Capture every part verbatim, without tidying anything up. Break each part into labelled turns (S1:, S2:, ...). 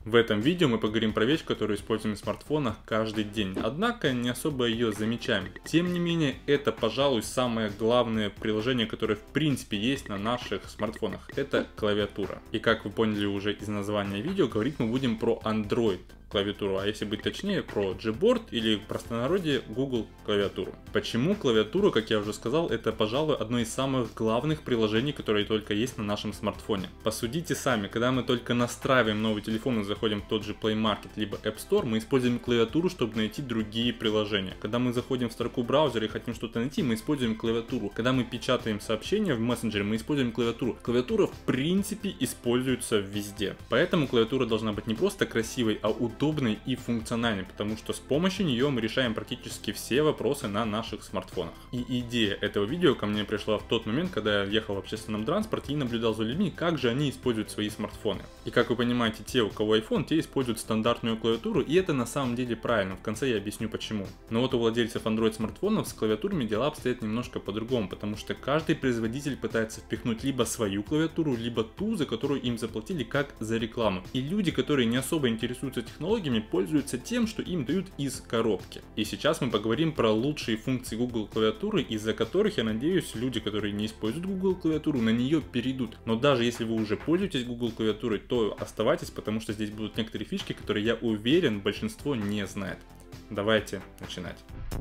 S1: В этом видео мы поговорим про вещь, которую используем в смартфонах каждый день, однако не особо ее замечаем. Тем не менее, это, пожалуй, самое главное приложение, которое в принципе есть на наших смартфонах. Это клавиатура. И как вы поняли уже из названия видео, говорить мы будем про Android клавиатуру, а если быть точнее, про Gboard или в простонародье Google клавиатуру. Почему клавиатура, как я уже сказал, это, пожалуй, одно из самых главных приложений, которые только есть на нашем смартфоне. Посудите сами, когда мы только настраиваем новый телефон и заходим в тот же Play Market либо App Store, мы используем клавиатуру, чтобы найти другие приложения. Когда мы заходим в строку браузера и хотим что-то найти, мы используем клавиатуру. Когда мы печатаем сообщения в мессенджере, мы используем клавиатуру. Клавиатура в принципе используется везде. Поэтому клавиатура должна быть не просто красивой, а удобной удобной и функциональной, потому что с помощью нее мы решаем практически все вопросы на наших смартфонах. И идея этого видео ко мне пришла в тот момент, когда я ехал в общественном транспорте и наблюдал за людьми, как же они используют свои смартфоны. И как вы понимаете, те, у кого iPhone, те используют стандартную клавиатуру, и это на самом деле правильно, в конце я объясню почему. Но вот у владельцев Android смартфонов с клавиатурами дела обстоят немножко по-другому, потому что каждый производитель пытается впихнуть либо свою клавиатуру, либо ту, за которую им заплатили как за рекламу. И люди, которые не особо интересуются технологиями, пользуются тем, что им дают из коробки. И сейчас мы поговорим про лучшие функции Google клавиатуры, из-за которых, я надеюсь, люди, которые не используют Google клавиатуру, на нее перейдут. Но даже если вы уже пользуетесь Google клавиатурой, то оставайтесь, потому что здесь будут некоторые фишки, которые, я уверен, большинство не знает. Давайте начинать.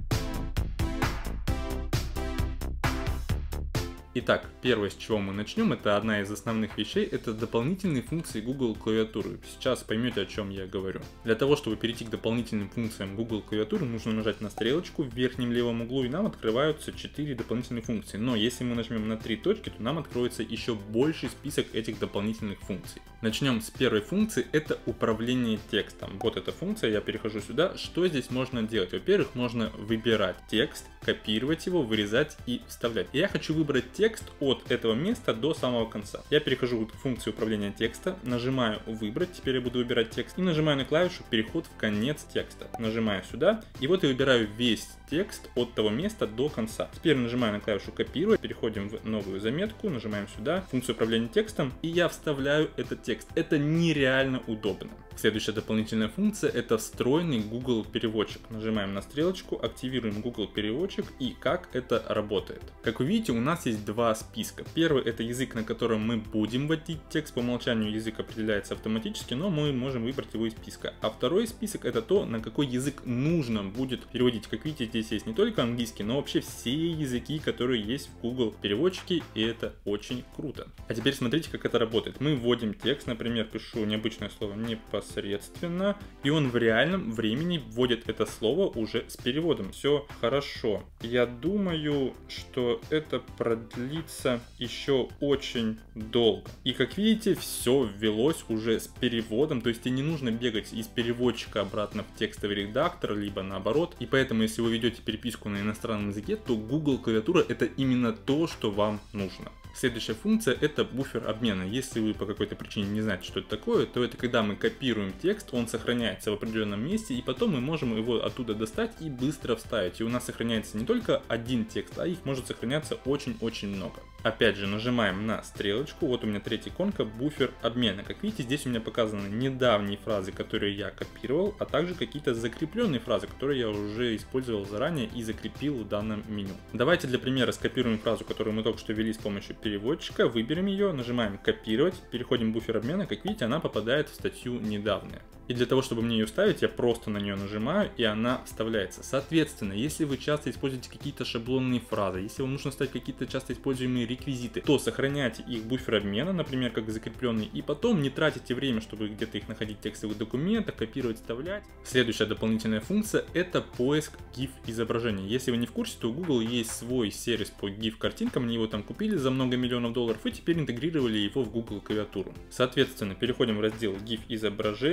S1: Итак, первое, с чего мы начнем, это одна из основных вещей, это дополнительные функции Google клавиатуры. Сейчас поймете, о чем я говорю. Для того, чтобы перейти к дополнительным функциям Google клавиатуры, нужно нажать на стрелочку в верхнем левом углу, и нам открываются четыре дополнительные функции. Но если мы нажмем на три точки, то нам откроется еще больший список этих дополнительных функций. Начнем с первой функции, это управление текстом. Вот эта функция, я перехожу сюда. Что здесь можно делать? Во-первых, можно выбирать текст, копировать его, вырезать и вставлять. И я хочу выбрать текст от этого места до самого конца. Я перехожу к функции управления текста, нажимаю выбрать, теперь я буду выбирать текст, и нажимаю на клавишу переход в конец текста. Нажимаю сюда, и вот я выбираю весь текст от того места до конца. Теперь нажимаю на клавишу копировать, переходим в новую заметку, нажимаем сюда, функцию управления текстом, и я вставляю этот текст. Это нереально удобно. Следующая дополнительная функция — это встроенный Google переводчик. Нажимаем на стрелочку, активируем Google переводчик, и как это работает. Как вы видите, у нас есть два списка. Первый — это язык, на котором мы будем вводить текст. По умолчанию язык определяется автоматически, но мы можем выбрать его из списка. А второй список — это то, на какой язык нужно будет переводить. Как видите, здесь есть не только английский, но вообще все языки, которые есть в Google переводчике, и это очень круто. А теперь смотрите, как это работает. Мы вводим текст, например, пишу необычное слово непосредственно, и он в реальном времени вводит это слово уже с переводом. Все хорошо. Я думаю, что это продлится еще очень долго. И как видите, все ввелось уже с переводом, то есть и не нужно бегать из переводчика обратно в текстовый редактор, либо наоборот. И поэтому, если вы ведете переписку на иностранном языке, то Google клавиатура — это именно то, что вам нужно. Следующая функция — это буфер обмена. Если вы по какой-то причине не знаете, что это такое, то это когда мы копируем текст, он сохраняется в определенном месте, и потом мы можем его оттуда достать и быстро вставить. И у нас сохраняется не только один текст, а их может сохраняться очень-очень много. Опять же, нажимаем на стрелочку, вот у меня третья иконка, буфер обмена. Как видите, здесь у меня показаны недавние фразы, которые я копировал, а также какие-то закрепленные фразы, которые я уже использовал заранее и закрепил в данном меню. Давайте для примера скопируем фразу, которую мы только что ввели с помощью переводчика, выберем ее, нажимаем копировать, переходим в буфер обмена, как видите, она попадает в статью недавняя. И для того, чтобы мне ее вставить, я просто на нее нажимаю, и она вставляется. Соответственно, если вы часто используете какие-то шаблонные фразы, если вам нужно вставить какие-то часто используемые реквизиты, то сохраняйте их в буфер обмена, например, как закрепленные, и потом не тратите время, чтобы где-то их находить в текстовых документах, копировать, вставлять. Следующая дополнительная функция — это поиск гиф изображений. Если вы не в курсе, то у Google есть свой сервис по гиф картинкам, они его там купили за много миллионов долларов и теперь интегрировали его в Google клавиатуру. Соответственно, переходим в раздел гиф изображений. По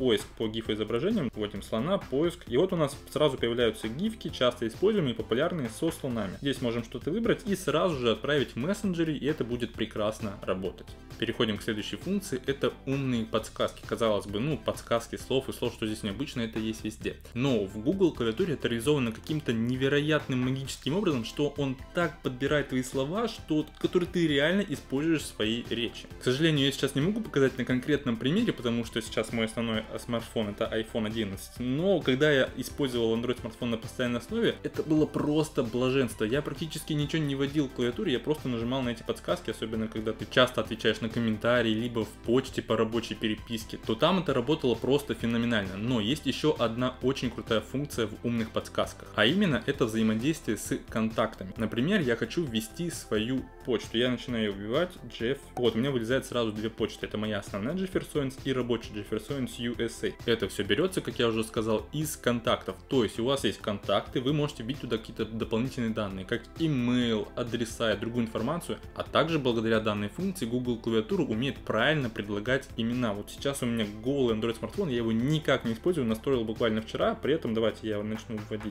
S1: поиск по гиф-изображениям, вводим слона, поиск, и вот у нас сразу появляются гифки, часто используемые и популярные со слонами. Здесь можем что-то выбрать и сразу же отправить в мессенджере, и это будет прекрасно работать. Переходим к следующей функции, это умные подсказки. Казалось бы, ну, подсказки слов и слов, что здесь необычно, это есть везде. Но в Google клавиатуре это реализовано каким-то невероятным магическим образом, что он так подбирает твои слова, что, которые ты реально используешь в своей речи. К сожалению, я сейчас не могу показать на конкретном примере, потому что сейчас мой основной смартфон это айфон одиннадцать. Но когда я использовал Android смартфон на постоянной основе, это было просто блаженство. Я практически ничего не вводил в клавиатуре, я просто нажимал на эти подсказки, особенно когда ты часто отвечаешь на комментарии, либо в почте по рабочей переписке, то там это работало просто феноменально. Но есть еще одна очень крутая функция в умных подсказках, а именно это взаимодействие с контактами. Например, я хочу ввести свою почту, я начинаю вбивать Jeff, вот у меня вылезает сразу две почты, это моя основная Jefferson's и рабочая Jefferson's ю эс эй. Это все берется, как я уже сказал, из контактов, то есть у вас есть контакты, вы можете вбить туда какие-то дополнительные данные, как email, адреса и другую информацию, а также благодаря данной функции Google клавиатура умеет правильно предлагать имена. Вот сейчас у меня голый Android смартфон, я его никак не использую, настроил буквально вчера, при этом давайте я начну вводить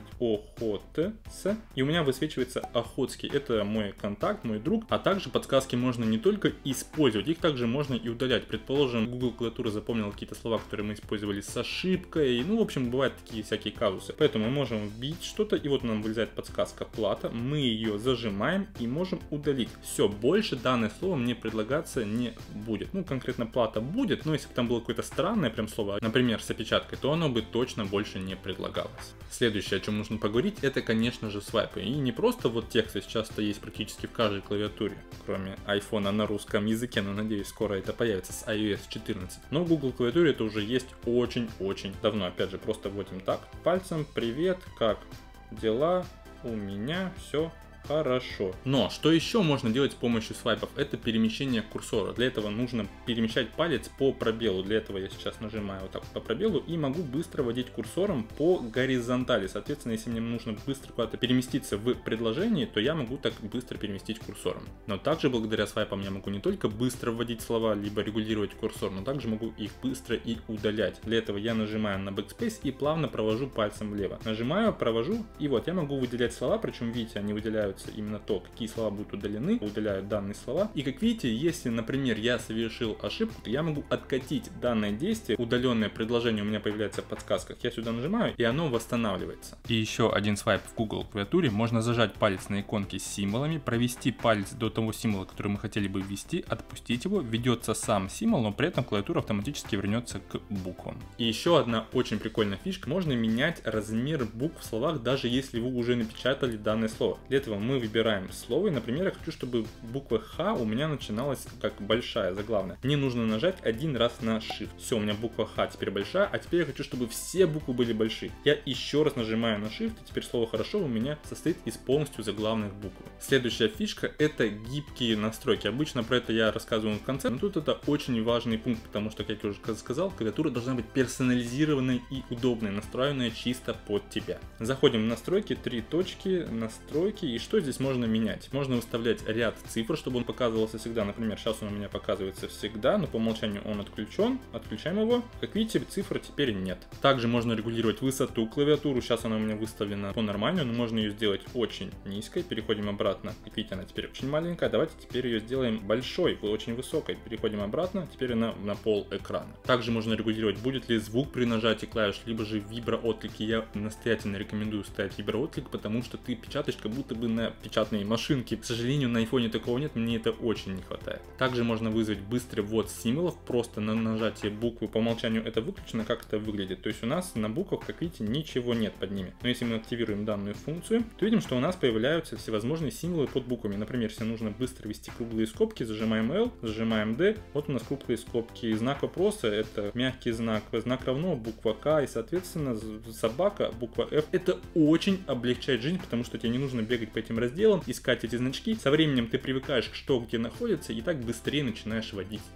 S1: Охотс, и у меня высвечивается Охотский, это мой контакт, мой друг, а также подсказки можно не только использовать, их также можно и удалять. Предположим, Google клавиатура запомнила какие-то слова, которые мы использовали с ошибкой, ну, в общем, бывают такие всякие казусы. Поэтому мы можем вбить что-то, и вот нам вылезает подсказка плата, мы ее зажимаем и можем удалить. Все, больше данное слово мне предлагаться не будет. Ну, конкретно плата будет, но если бы там было какое-то странное прям слово, например, с опечаткой, то оно бы точно больше не предлагалось. Следующее, о чем нужно поговорить, это, конечно же, свайпы. И не просто вот тексты часто есть практически в каждой клавиатуре, кроме айфона на русском языке, но надеюсь, скоро это появится с ай о эс четырнадцать. Но в Google клавиатуре это уже есть очень-очень давно. Опять же, просто вводим так, пальцем, привет, как дела, у меня все хорошо. Но что еще можно делать с помощью свайпов? Это перемещение курсора. Для этого нужно перемещать палец по пробелу. Для этого я сейчас нажимаю вот так по пробелу и могу быстро водить курсором по горизонтали. Соответственно, если мне нужно быстро куда-то переместиться в предложении, то я могу так быстро переместить курсором. Но также благодаря свайпам я могу не только быстро вводить слова, либо регулировать курсор, но также могу их быстро и удалять. Для этого я нажимаю на Backspace и плавно провожу пальцем влево. Нажимаю, провожу, и вот я могу выделять слова, причем видите, они выделяют именно то, какие слова будут удалены, удаляют данные слова. И как видите, если, например, я совершил ошибку, то я могу откатить данное действие, удаленное предложение у меня появляется в подсказках, я сюда нажимаю, и оно восстанавливается. И еще один свайп в Google клавиатуре, можно зажать палец на иконке с символами, провести палец до того символа, который мы хотели бы ввести, отпустить его, введется сам символ, но при этом клавиатура автоматически вернется к буквам. И еще одна очень прикольная фишка, можно менять размер букв в словах, даже если вы уже напечатали данное слово. Для этого мы выбираем слово, и, например, я хочу, чтобы буква Х у меня начиналась как большая, заглавная. Мне нужно нажать один раз на Shift. Все, у меня буква Х теперь большая, а теперь я хочу, чтобы все буквы были большие. Я еще раз нажимаю на Shift, и теперь слово «хорошо» у меня состоит из полностью заглавных букв. Следующая фишка — это гибкие настройки. Обычно про это я рассказываю в конце, но тут это очень важный пункт, потому что, как я уже сказал, клавиатура должна быть персонализированной и удобной, настроенная чисто под тебя. Заходим в настройки, три точки, настройки, и что здесь можно менять? Можно выставлять ряд цифр, чтобы он показывался всегда. Например, сейчас он у меня показывается всегда, но по умолчанию он отключен. Отключаем его. Как видите, цифр теперь нет. Также можно регулировать высоту клавиатуры. Сейчас она у меня выставлена по нормальному, но можно ее сделать очень низкой. Переходим обратно. Как видите, она теперь очень маленькая. Давайте теперь ее сделаем большой, очень высокой. Переходим обратно. Теперь она на пол экрана. Также можно регулировать, будет ли звук при нажатии клавиш, либо же виброотклики. Я настоятельно рекомендую ставить виброотклик, потому что ты печатаешь как будто бы на печатные машинки. К сожалению, на айфоне такого нет, мне это очень не хватает. Также можно вызвать быстрый ввод символов, просто на нажатие буквы. По умолчанию это выключено, как это выглядит. То есть у нас на буквах, как видите, ничего нет под ними. Но если мы активируем данную функцию, то видим, что у нас появляются всевозможные символы под буквами. Например, если нужно быстро ввести круглые скобки, зажимаем L, зажимаем D, вот у нас круглые скобки. Знак вопроса — это мягкий знак, знак равно, буква К, и соответственно собака, буква F. Это очень облегчает жизнь, потому что тебе не нужно бегать по этим разделам, искать эти значки. Со временем ты привыкаешь, что где находится, и так быстрее начинаешь вводить текст.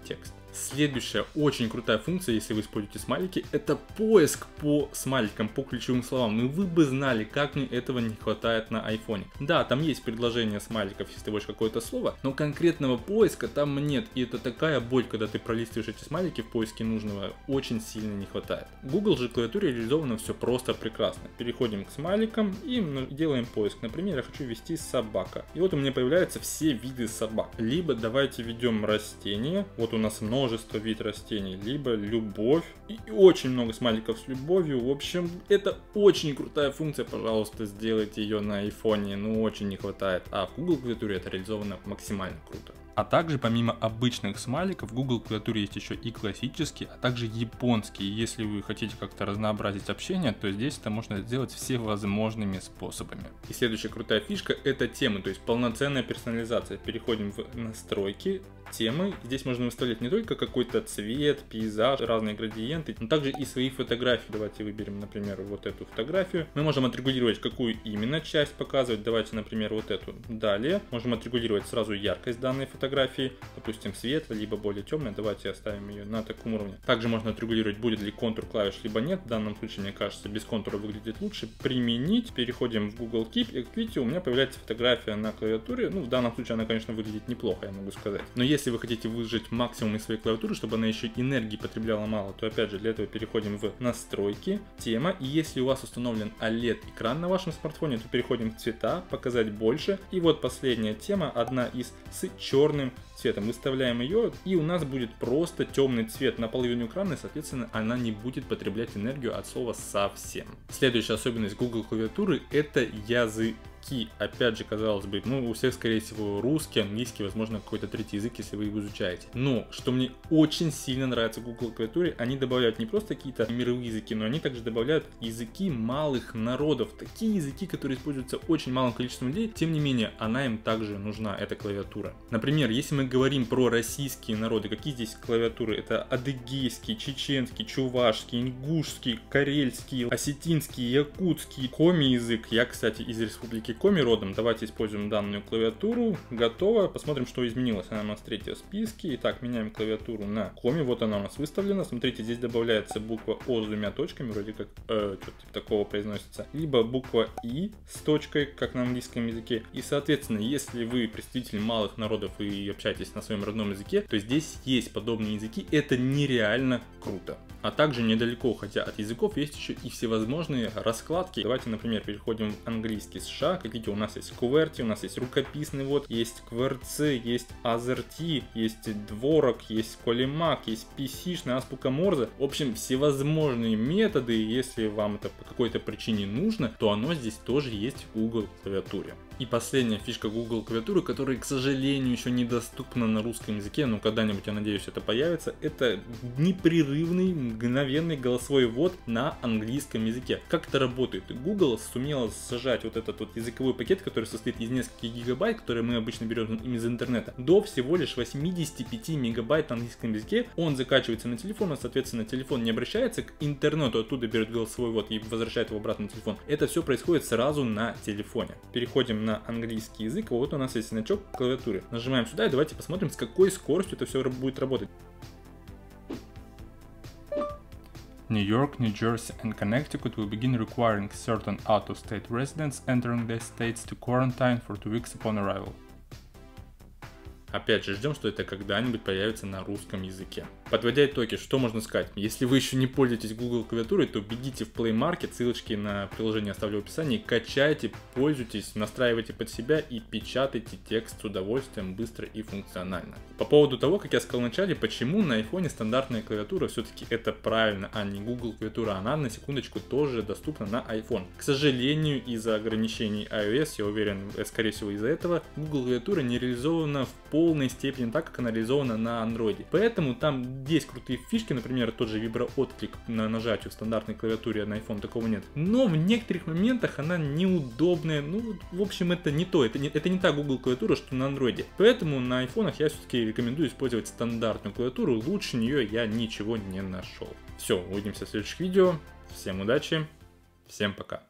S1: Следующая очень крутая функция, если вы используете смайлики, это поиск по смайликам, по ключевым словам. И вы бы знали, как мне этого не хватает на айфоне. Да, там есть предложение смайликов, если ты вводишь какое-то слово, но конкретного поиска там нет. И это такая боль, когда ты пролистываешь эти смайлики в поиске нужного, очень сильно не хватает. В Google же клавиатуре реализовано все просто прекрасно. Переходим к смайликам и делаем поиск. Например, я хочу ввести собака. И вот у меня появляются все виды собак. Либо давайте введем растения. Вот у нас множество видов растений. Либо любовь. И очень много смайликов с любовью. В общем, это очень крутая функция. Пожалуйста, сделайте ее на айфоне. Ну, очень не хватает. А в Google клавиатуре это реализовано максимально круто. А также помимо обычных смайликов в Google клавиатуре есть еще и классические, а также японские. Если вы хотите как-то разнообразить общение, то здесь это можно сделать всевозможными способами. И следующая крутая фишка — это темы, то есть полноценная персонализация. Переходим в настройки. Темы. Здесь можно выставлять не только какой-то цвет, пейзаж, разные градиенты, но также и свои фотографии. Давайте выберем, например, вот эту фотографию. Мы можем отрегулировать, какую именно часть показывать. Давайте, например, вот эту. Далее можем отрегулировать сразу яркость данной фотографии. Допустим, светлая, либо более темная. Давайте оставим ее на таком уровне. Также можно отрегулировать, будет ли контур клавиш, либо нет. В данном случае, мне кажется, без контура выглядит лучше. Применить. Переходим в Google Keep. И, как видите, у меня появляется фотография на клавиатуре. Ну, в данном случае она, конечно, выглядит неплохо, я могу сказать. Но если Если вы хотите выжать максимум из своей клавиатуры, чтобы она еще энергии потребляла мало, то опять же для этого переходим в настройки, тема. И если у вас установлен о лед экран на вашем смартфоне, то переходим в цвета, показать больше. И вот последняя тема, одна из с черным цветом. Выставляем ее, и у нас будет просто темный цвет на половину экрана, и соответственно она не будет потреблять энергию от слова совсем. Следующая особенность Google клавиатуры — это язык. Опять же, казалось бы, ну, у всех, скорее всего, русский, английский, возможно, какой-то третий язык, если вы его изучаете. Но, что мне очень сильно нравится в Google клавиатуре, они добавляют не просто какие-то мировые языки, но они также добавляют языки малых народов. Такие языки, которые используются очень малым количеством людей, тем не менее, она им также нужна, эта клавиатура. Например, если мы говорим про российские народы, какие здесь клавиатуры? Это адыгейский, чеченский, чувашский, ингушский, карельский, осетинский, якутский, коми язык. Я, кстати, из республики Коми родом. Давайте используем данную клавиатуру. Готово. Посмотрим, что изменилось. Она у нас третья в списке. Итак, меняем клавиатуру на Коми. Вот она у нас выставлена. Смотрите, здесь добавляется буква О с двумя точками, вроде как э, что-то типа такого произносится. Либо буква И с точкой, как на английском языке. И, соответственно, если вы представитель малых народов и общаетесь на своем родном языке, то здесь есть подобные языки. Это нереально круто. А также недалеко, уходя от языков, есть еще и всевозможные раскладки. Давайте, например, переходим в английский США. Как видите, у нас есть QWERTY, у нас есть рукописный ввод, есть QWERTY, есть AZERTY, есть Дворок, есть Колимак, есть пи си-шная азбука Морзе. В общем, всевозможные методы. Если вам это по какой-то причине нужно, то оно здесь тоже есть в Google клавиатуре. И последняя фишка Google клавиатуры, которая, к сожалению, еще недоступна на русском языке, но когда-нибудь, я надеюсь, это появится, это непрерывный, мгновенный голосовой ввод на английском языке. Как это работает? Google сумела сжать вот этот вот языковой пакет, который состоит из нескольких гигабайт, которые мы обычно берем из интернета, до всего лишь восьмидесяти пяти мегабайт на английском языке. Он закачивается на телефон, а соответственно телефон не обращается к интернету, оттуда берет голосовой ввод и возвращает его обратно на телефон. Это все происходит сразу на телефоне. Переходим на английский язык. Вот у нас есть значок клавиатуры. Нажимаем сюда и давайте посмотрим, с какой скоростью это все будет работать. New York, New Jersey and Connecticut will begin requiring certain out-of-state residents entering their states to quarantine for two weeks upon arrival. Опять же, ждем, что это когда-нибудь появится на русском языке. Подводя итоги, что можно сказать? Если вы еще не пользуетесь Google клавиатурой, то бегите в Play Market, ссылочки на приложение оставлю в описании, качайте, пользуйтесь, настраивайте под себя и печатайте текст с удовольствием, быстро и функционально. По поводу того, как я сказал в начале, почему на iPhone стандартная клавиатура, все-таки это правильно, а не Google клавиатура, она на секундочку тоже доступна на iPhone. К сожалению, из-за ограничений iOS, я уверен, скорее всего из-за этого, Google клавиатура не реализована в полной степени так, как она реализована на Android. Поэтому там есть крутые фишки, например, тот же виброотклик на нажатие в стандартной клавиатуре, на iPhone такого нет. Но в некоторых моментах она неудобная, ну, в общем, это не то, это не, это не та Google клавиатура, что на Android. Поэтому на айфонах я все-таки рекомендую использовать стандартную клавиатуру, лучше нее я ничего не нашел. Все, увидимся в следующих видео, всем удачи, всем пока.